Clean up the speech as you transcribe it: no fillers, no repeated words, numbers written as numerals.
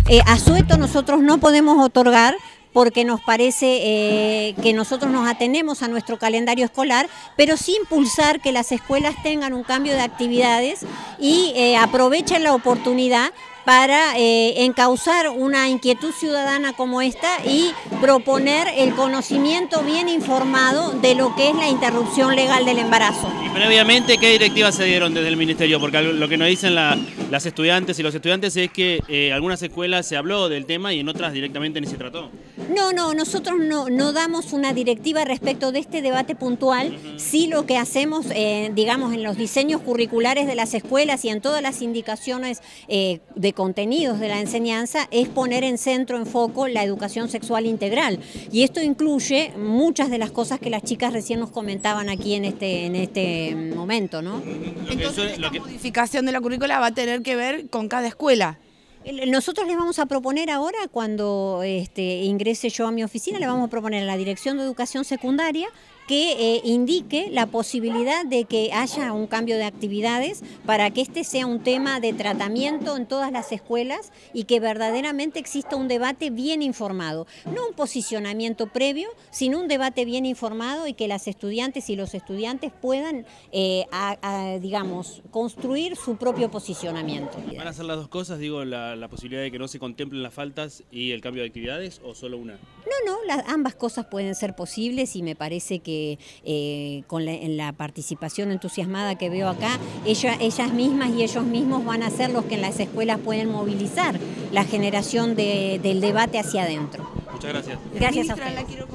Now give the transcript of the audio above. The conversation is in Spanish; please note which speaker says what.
Speaker 1: asueto nosotros no podemos otorgar, porque nos parece que nosotros nos atenemos a nuestro calendario escolar, pero sí impulsar que las escuelas tengan un cambio de actividades y aprovechen la oportunidad para encauzar una inquietud ciudadana como esta y proponer el conocimiento bien informado de lo que es la interrupción legal del embarazo.
Speaker 2: Y previamente, ¿qué directivas se dieron desde el Ministerio? Porque lo que nos dicen las estudiantes y los estudiantes es que algunas escuelas se habló del tema y en otras directamente ni se trató.
Speaker 1: No, nosotros no damos una directiva respecto de este debate puntual. Sí, lo que hacemos, digamos, en los diseños curriculares de las escuelas y en todas las indicaciones de contenidos de la enseñanza es poner en centro, en foco, la educación sexual integral. Y esto incluye muchas de las cosas que las chicas recién nos comentaban aquí en este momento, ¿no?
Speaker 3: Entonces, esta modificación de la currícula va a tener que ver con cada escuela.
Speaker 1: Nosotros les vamos a proponer ahora, cuando ingrese yo a mi oficina, le vamos a proponer a la Dirección de Educación Secundaria que indique la posibilidad de que haya un cambio de actividades para que este sea un tema de tratamiento en todas las escuelas y que verdaderamente exista un debate bien informado. No un posicionamiento previo, sino un debate bien informado y que las estudiantes y los estudiantes puedan, digamos, construir su propio posicionamiento.
Speaker 2: ¿Van a hacer las dos cosas, digo, la posibilidad de que no se contemplen las faltas y el cambio de actividades, o solo una?
Speaker 1: No, ambas cosas pueden ser posibles y me parece que en la participación entusiasmada que veo acá, ellas mismas y ellos mismos van a ser los que en las escuelas pueden movilizar la generación del debate hacia adentro.
Speaker 2: Muchas gracias.
Speaker 1: Gracias a ustedes.